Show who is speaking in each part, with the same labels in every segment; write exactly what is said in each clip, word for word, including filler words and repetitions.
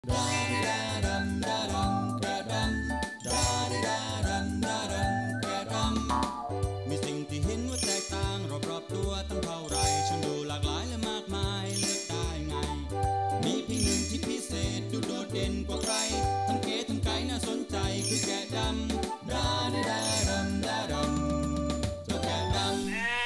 Speaker 1: มีสิ่งที่เห็นว่าแตกต่างรอบๆตัวตั้งเท่าไรฉันดูหลากหลายและมากมายเลือกได้ไงมีเพียงหนึ่งที่พิเศษดูโดดเด่นกว่าใครทั้งเก๋ทั้งไก่น่าสนใจคือแกะดำดาดาดาดำดาดำเจ้าแกะดำ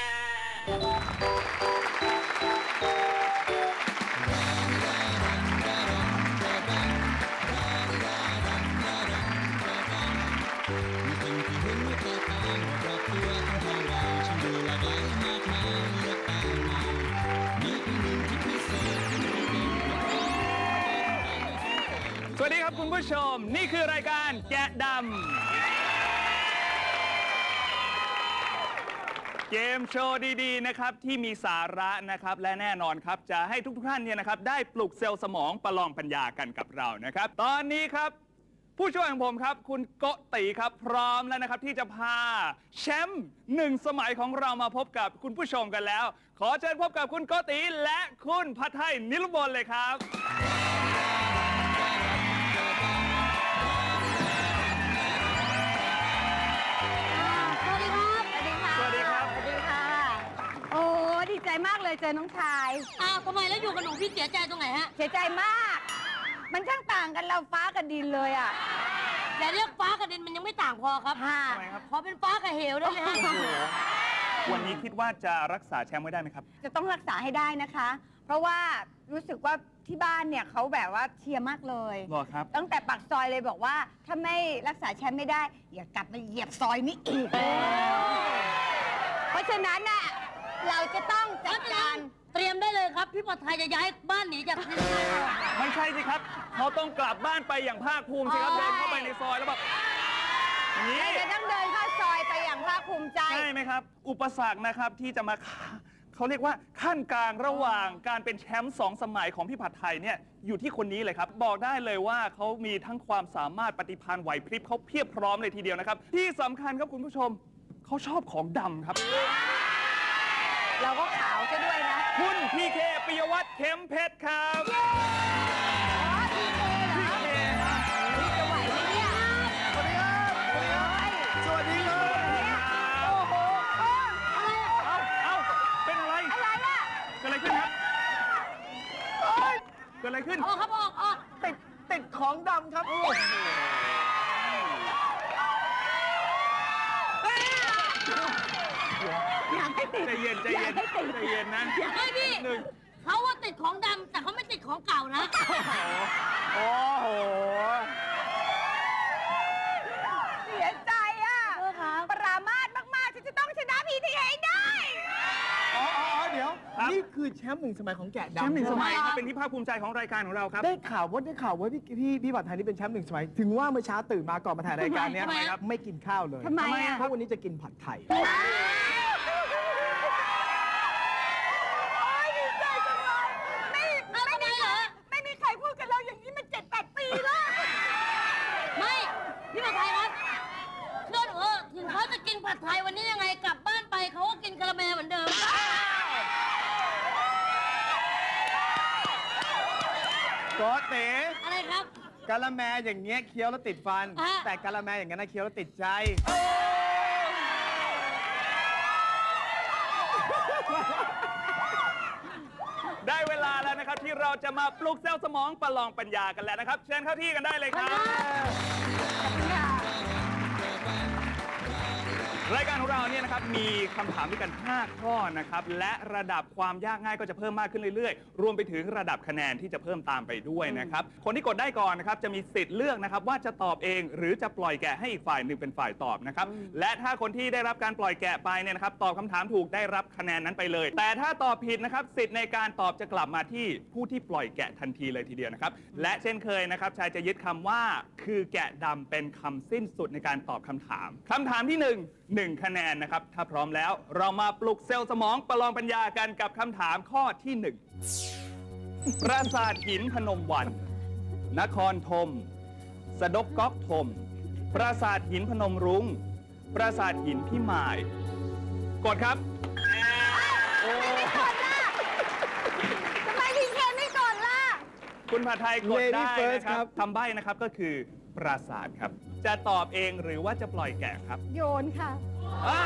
Speaker 2: สวัสดีครับคุณผู้ชมนี่คือรายการแกะดำเกมโชว์ดีๆนะครับที่มีสาระนะครับและแน่นอนครับจะให้ทุกๆท่านเนี่ยนะครับได้ปลุกเซลล์สมองประลองปัญญากันกับเรานะครับตอนนี้ครับผู้ช่วยของผมครับคุณโกติครับพร้อมแล้วนะครับที่จะพาแชมป์หนึ่งสมัยของเรามาพบกับคุณผู้ชมกันแล้วขอเชิญพบกับคุณโกติและคุณภัทไทยนิรบลเลยครับ
Speaker 3: ดีใจมากเลยเจอน้องชาย
Speaker 4: อ้าวทำไมแล้วอยู่กับหนูพี่เสียใจตรงไหนฮะ
Speaker 3: เสียใจมากมันช่างต่างกันเราฟ้ากับดินเลยอ่ะ
Speaker 4: แต่เรียกฟ้ากับดินมันยังไม่ต่างพอครับ
Speaker 3: ค่ะ
Speaker 4: ขอเป็นฟ้ากับเหวได้ไหมฮะ
Speaker 2: วันนี้คิดว่าจะรักษาแชมป์ไว้ได้ไหมครับ
Speaker 3: จะต้องรักษาให้ได้นะคะเพราะว่ารู้สึกว่าที่บ้านเนี่ยเขาแบบว่าเชียร์มากเลย
Speaker 2: หรอครับ
Speaker 3: ตั้งแต่ปากซอยเลยบอกว่าถ้าไม่รักษาแชมป์ไม่ได้อย่ากลับมาเหยียบซอยนี้อีกเพราะฉะนั้นน่ะเราจะต้องจัดการ
Speaker 4: เตรียมได้เลยครับพี่ภัทไทยจะย้ายบ้านหนีจากที่นี่
Speaker 2: ไม่ใช่สิครับเขาต้องกลับบ้านไปอย่างภาคภูมิสิครับเดินเข้าไปในซอยแล้วแบบ
Speaker 3: นี้เราจะต้องเดินเข้าซอยไปอย่างภาคภูมิใจ
Speaker 2: ใช่ไหมครับอุปสรรคนะครับที่จะมาเขาเรียกว่าขั้นกลางระหว่างการเป็นแชมป์สองสมัยของพี่ภัทไทยเนี่ยอยู่ที่คนนี้เลยครับบอกได้เลยว่าเขามีทั้งความสามารถปฏิภาณไหวพริบเขาเพียบพร้อมเลยทีเดียวนะครับที่สำคัญครับคุณผู้ชมเขาชอบของดำครับ
Speaker 3: เราก็ขาวจะด้วยนะ
Speaker 2: คุณพีเคปิยวัฒน์เข้มเพชรครับ
Speaker 3: พีเคเหรอพีเคครับนี่จะไหวไหมเนี่ย
Speaker 2: สวัสดีครับสวัสดีครับโอ้โหอะไรเอ้าเอ้าเป็นอะไร
Speaker 3: อะไรอ่ะ
Speaker 2: เกิดอะไรขึ้นครับเกิดอะไรขึ้น
Speaker 4: ออกครับออกออก
Speaker 5: ติดติดของดำครับ
Speaker 2: ใจเย็นใจเย็นใจเย็นนะ
Speaker 4: ไม่พี่เขาว่าติดของดำแต่เขาไม่ติดของเก่านะ
Speaker 2: โอ้โห
Speaker 3: เสียใจอ่ะปรามาสมากๆฉันจะต้องชนะพีทีให้ได้
Speaker 5: อ๋อเดี๋ยวนี่คือแชมป์หนึ่งสมัยของแกะดำ
Speaker 2: แชมป์หนึ่งสมัยครับเป็นที่ภาคภูมิใจของรายการของเราครับ
Speaker 5: ได้ข่าวว่าได้ข่าวว่าพี่พี่พี่ภัทไทยนี่เป็นแชมป์หนึ่งสมัยถึงว่าเมื่อเช้าตื่นมาก่อนมาถ่ายรายการนี้ไม่กินข้าวเลย
Speaker 3: ทำไมอ่ะ
Speaker 5: เพราะวันนี้จะกินผัดไทย
Speaker 4: เขาจะกินผัดไทยวันนี้ยังไงกลับบ้านไปเขาก็กินกะละแมเหมือนเดิม
Speaker 5: โกเต๋
Speaker 4: อะไรครับ
Speaker 5: กะละแมอย่างเงี้ยเคี้ยวแล้วติดฟันแต่กะละแมอย่างนั้นเคี้ยวแล้วติดใจ
Speaker 2: ได้เวลาแล้วนะครับที่เราจะมาปลุกเซลล์สมองประลองปัญญากันแล้วนะครับเชิญเข้าที่กันได้เลยครับรายการของเราเนี่ยนะครับมีคำถามด้วยกันห้าข้อนะครับและระดับความยากง่ายก็จะเพิ่มมากขึ้นเรื่อยๆรวมไปถึงระดับคะแนนที่จะเพิ่มตามไปด้วยนะครับคนที่กดได้ก่อนนะครับจะมีสิทธิ์เลือกนะครับว่าจะตอบเองหรือจะปล่อยแกะให้อีกฝ่ายหนึ่งเป็นฝ่ายตอบนะครับและถ้าคนที่ได้รับการปล่อยแกะไปเนี่ยนะครับตอบคำถามถูกได้รับคะแนนนั้นไปเลยแต่ถ้าตอบผิดนะครับสิทธิ์ในการตอบจะกลับมาที่ผู้ที่ปล่อยแกะทันทีเลยทีเดียวนะครับและเช่นเคยนะครับชายจะยึดคำว่าคือแกะดำเป็นคำสิ้นสุดในการตอบคำถามคำถามที่หนึ่ง หนึ่งคะแนนนะครับถ้าพร้อมแล้วเรามาปลุกเซลล์สมองประลองปัญญากันกับคำถามข้อที่หนึ่งปราสาทหินพนมวันนครธมสะดกก๊อกธมปราสาทหินพนมรุ้งปราสาทหินพิมายกดครับ
Speaker 3: ทำไมพี่เคไม่กดล่ะ
Speaker 2: คุณผัดไทยกด
Speaker 5: Lady
Speaker 2: ได้
Speaker 5: First
Speaker 2: นะค
Speaker 5: ครั
Speaker 2: รับบ คำใบ้นะครับก็คือปราสาทครับ จะตอบเองหรือว่าจะปล่อยแกะครับ
Speaker 3: โยนค่ะ
Speaker 2: อ่ะ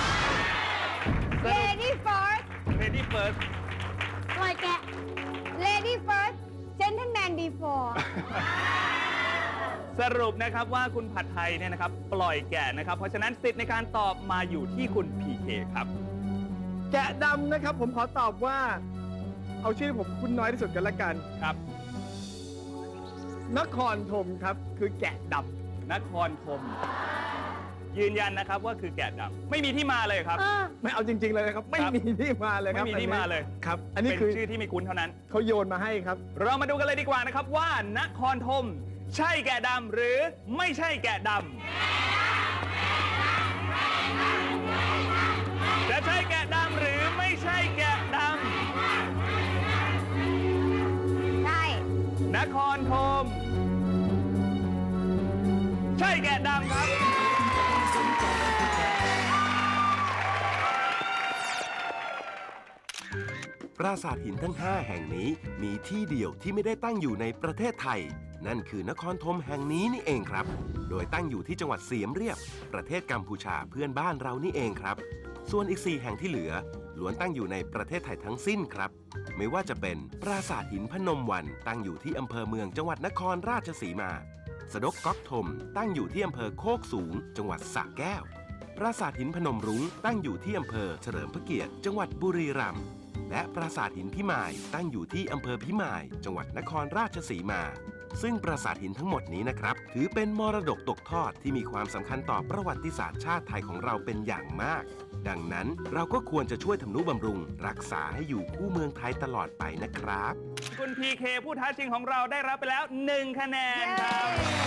Speaker 3: Lady first
Speaker 2: Lady First
Speaker 4: ปล่อยแกะ
Speaker 3: Lady first Gentleman before
Speaker 2: สรุปนะครับว่าคุณผัดไทยเนี่ยนะครับปล่อยแกะนะครับ เพราะฉะนั้นสิทธิ์ในการตอบมาอยู่ที่คุณ พี เค ครับ
Speaker 5: แกะดำนะครับ ผมขอตอบว่า เอาชื่อผมคุ้นน้อยที่สุดกันละกัน
Speaker 2: ครับ
Speaker 5: นครธมครับ คือแกะด
Speaker 2: นครธมยืนยันนะครับว่าคือแกะดำไม่มีที่มาเลยครับ
Speaker 4: เออ
Speaker 5: ำไม่เอาจริง ๆ เลยนะครับ ไม่
Speaker 2: ครับ
Speaker 5: มีที่มาเลยครับ
Speaker 2: ไม่มีที่มาเลย
Speaker 5: ครับ อันนี้
Speaker 2: เป็น
Speaker 5: คือ
Speaker 2: ชื่อที่ไม่คุ้นเท่านั้น
Speaker 5: เขาโยนมาให้ครับ
Speaker 2: เรามาดูกันเลยดีกว่านะครับว่านครธมใช่แกะดำหรือไม่ใช่แกะดำจะใช่แกะดำหรือไม่ใช่แกะด
Speaker 3: ใช่
Speaker 2: ำนครธมใช่แกะดำครับ
Speaker 6: ปราสาทหินทั้ง ห้า แห่งนี้มีที่เดียวที่ไม่ได้ตั้งอยู่ในประเทศไทย นั่นคือนครธมแห่งนี้นี่เองครับ โดยตั้งอยู่ที่จังหวัดเสียมเรียบ ประเทศกัมพูชาเพื่อนบ้านเรานี่เองครับ ส่วนอีก สี่ แห่งที่เหลือล้วนตั้งอยู่ในประเทศไทยทั้งสิ้นครับ ไม่ว่าจะเป็นปราสาทหินพนมวันตั้งอยู่ที่อำเภอเมืองจังหวัดนครราชสีมาสะดกก๊อกธมตั้งอยู่ที่อำเภอโคกสูง จังหวัดสระแก้ว ปราสาทหินพนมรุ้งตั้งอยู่ที่อำเภอเฉลิมพระเกียรติจังหวัดบุรีรัมย์และปราสาทหินพิมายตั้งอยู่ที่อำเภอพิมายจังหวัดนครราชสีมา ซึ่งปราสาทหินทั้งหมดนี้นะครับถือเป็นมรดกตกทอดที่มีความสำคัญต่อประวัติศาสตร์ชาติไทยของเราเป็นอย่างมาก ดังนั้นเราก็ควรจะช่วยทำนุบำรุง รักษาให้อยู่คู่เมืองไทยตลอดไปนะครับ
Speaker 2: คุณ พี เค ผู้ท้าชิงของเราได้รับไปแล้วหนึ่งคะแนนครับ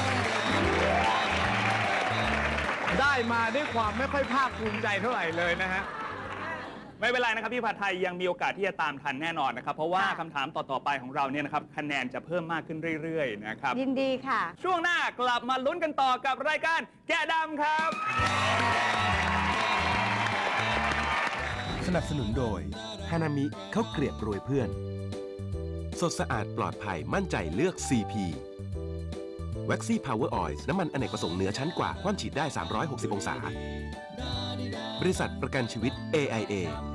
Speaker 5: ได้มาด้วยความไม่ค่อยภาคภูมิใจเท่าไหร่เลยนะฮะ
Speaker 2: ไม่เป็นไรนะครับพี่ผัดไทยยังมีโอกาสที่จะตามทันแน่นอนนะครับ เพราะว่า
Speaker 3: ค่ะ
Speaker 2: คำถามต่อๆไปของเราเนี่ยนะครับคะแนนจะเพิ่มมากขึ้นเรื่อยๆนะครับ
Speaker 3: ยินดีค่ะ
Speaker 2: ช่วงหน้ากลับมาลุ้นกันต่อกับรายการแกะดำครับ
Speaker 6: สนับสนุนโดยฮานามิข้าวเกลียบโรยเพื่อน สดสะอาดปลอดภัยมั่นใจเลือก ซี พี แว็กซี่พาวเวอร์ออยล์น้ำมันอเนกประสงค์เหนือชั้นกว่าคว่ำฉีดได้ สามร้อยหกสิบ องศา บริษัทประกันชีวิต เอ ไอ เอ